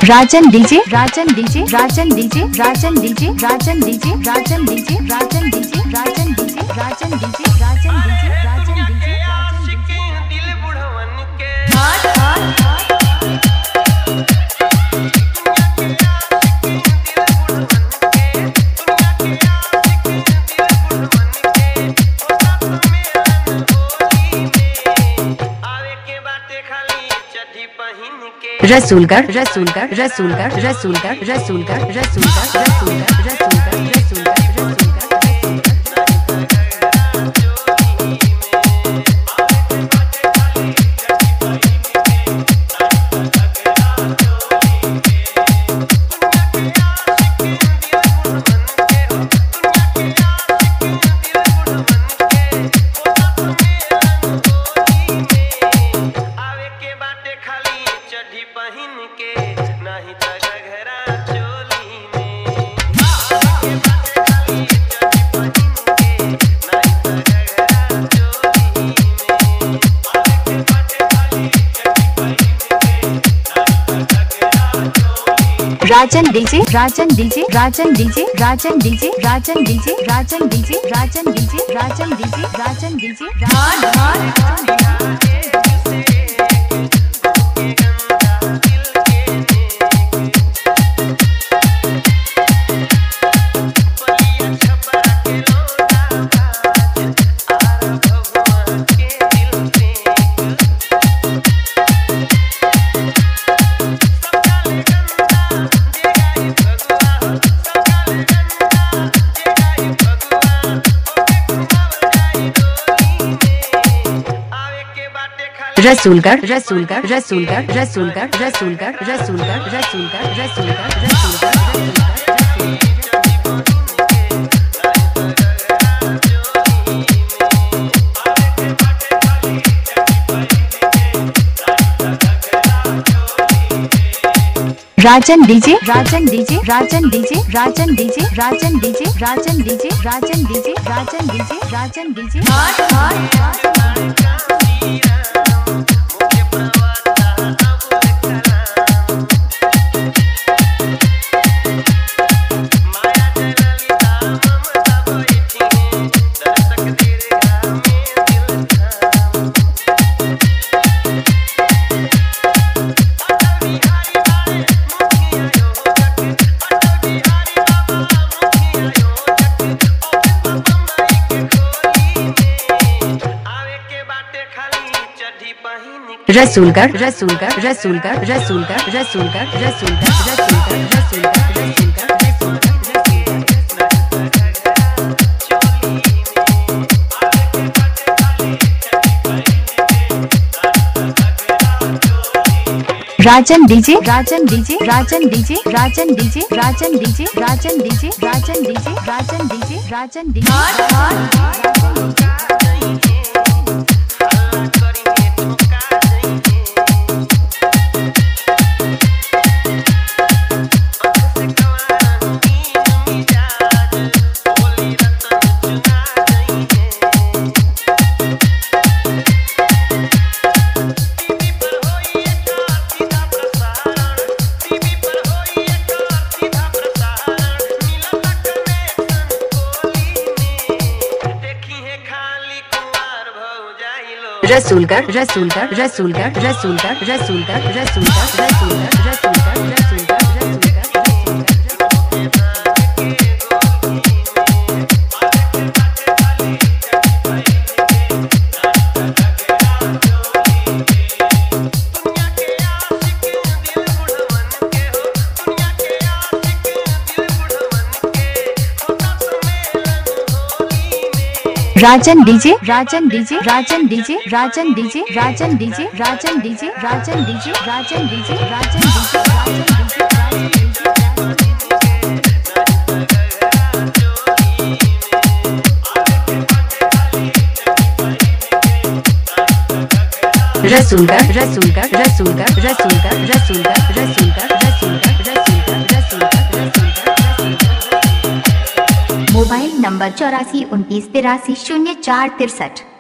Rajan DJ, Rajan DJ, Rajan DJ, Rajan DJ, Rajan DJ, Rajan DJ, Rajan DJ, Rajan DJ, Rajan DJ, Rajan DJ, Rajan DJ, Rajan DJ, दिल बुढ़वन के Rasulgarh Rasulgarh Rasulgarh Rasulgarh Rasulgarh Rasulgarh Rasulgarh Rasulgarh Rasulgarh Rajan DJ, Rajan DJ, Rajan DJ, Rajan DJ, Rajan DJ, Rajan DJ, Rajan DJ, Rajan DJ, Rajan DJ, Rasulgarh Rasulgarh Rasulgarh Rasulgarh Rasulgarh Rasulgarh Rasulgarh Rasulgarh Rajan DJ, Rajan DJ, Rajan DJ, Rajan DJ, Rajan DJ, Rajan DJ, Rajan DJ, Rajan DJ, Rajan DJ, Rasulgarh Rasulgarh Rasulgarh Rasulgarh Rasulgarh Rasulgarh Rasulgarh Rajan DJ, Rajan DJ, Rajan DJ, Rajan DJ, Rajan DJ, Rajan DJ, Rajan DJ, Rajan DJ, Rajan DJ, Rasulgarh Rasulgarh Rasulgarh Rasulgarh Rasulgarh Rasulgarh Rasulgarh Rasulgarh Rajan DJ, Rajan DJ, Rajan DJ, Rajan DJ, Rajan DJ, Rajan DJ, Rajan DJ, Rajan DJ, Rajan DJ, Rasulgarh Rasulgarh Rasulgarh Rasulgarh Rasulgarh Rasulgarh Rasulgarh mobile number 84 29 83 04 63।